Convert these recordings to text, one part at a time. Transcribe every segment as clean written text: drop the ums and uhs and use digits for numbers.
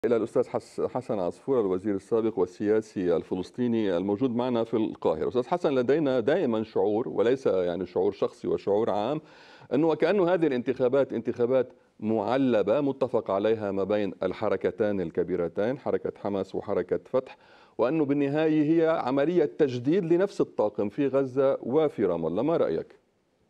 إلى الأستاذ حسن عصفور الوزير السابق والسياسي الفلسطيني الموجود معنا في القاهرة. أستاذ حسن، لدينا دائما شعور، وليس يعني شعور شخصي وشعور عام، أنه وكأنه هذه الانتخابات انتخابات معلبة متفق عليها ما بين الحركتان الكبيرتين، حركة حماس وحركة فتح، وأنه بالنهاية هي عملية تجديد لنفس الطاقم في غزة وفي رام الله. ما رأيك؟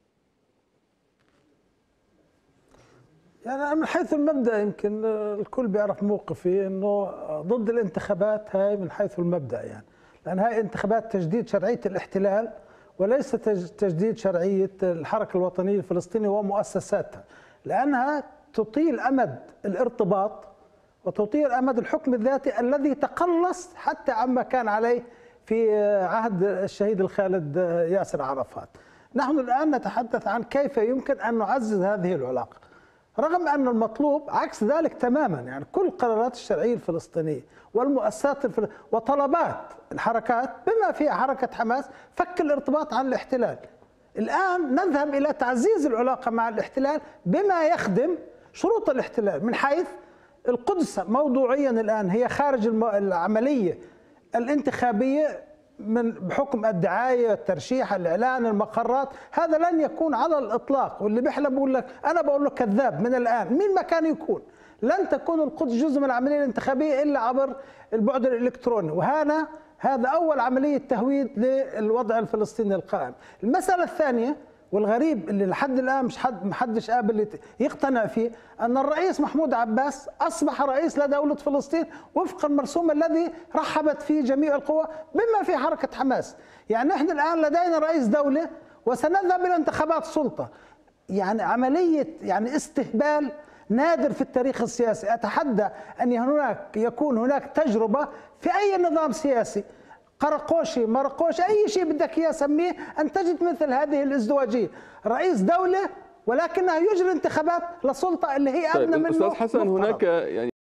يعني من حيث المبدأ يمكن الكل بيعرف موقفي انه ضد الانتخابات هاي من حيث المبدأ، يعني لان هاي انتخابات تجديد شرعية الاحتلال وليس تجديد شرعية الحركة الوطنية الفلسطينية ومؤسساتها، لانها تطيل امد الارتباط وتطيل امد الحكم الذاتي الذي تقلص حتى عما كان عليه في عهد الشهيد الخالد ياسر عرفات. نحن الان نتحدث عن كيف يمكن ان نعزز هذه العلاقة، رغم أن المطلوب عكس ذلك تماما. يعني كل قرارات الشرعية الفلسطينية والمؤسسات وطلبات الحركات بما فيها حركة حماس فك الارتباط عن الاحتلال. الآن نذهب إلى تعزيز العلاقة مع الاحتلال بما يخدم شروط الاحتلال، من حيث القدس موضوعيا الآن هي خارج العملية الانتخابية بحكم الدعاية، الترشيح، الإعلان، المقرات. هذا لن يكون على الإطلاق، واللي بيحلم بقول لك أنا بقول له كذاب من الآن مين ما كان يكون. لن تكون القدس جزء من العملية الانتخابية إلا عبر البعد الإلكتروني، هذا أول عملية تهويد للوضع الفلسطيني القائم. المسألة الثانية والغريب اللي لحد الآن ما حدش قابل يقتنع فيه، أن الرئيس محمود عباس أصبح رئيس لدولة فلسطين وفق المرسوم الذي رحبت فيه جميع القوى بما في حركة حماس. يعني نحن الآن لدينا رئيس دولة وسنذهب إلى انتخابات سلطة، يعني عملية يعني استهبال نادر في التاريخ السياسي. أتحدى أن يكون هناك تجربة في أي نظام سياسي، قرقوشي مرقوش أي شيء بدك إياه سميه، أن تجد مثل هذه الازدواجية، رئيس دولة ولكنها يجري انتخابات لسلطة اللي هي أدنى منه. أستاذ حسن، هناك يعني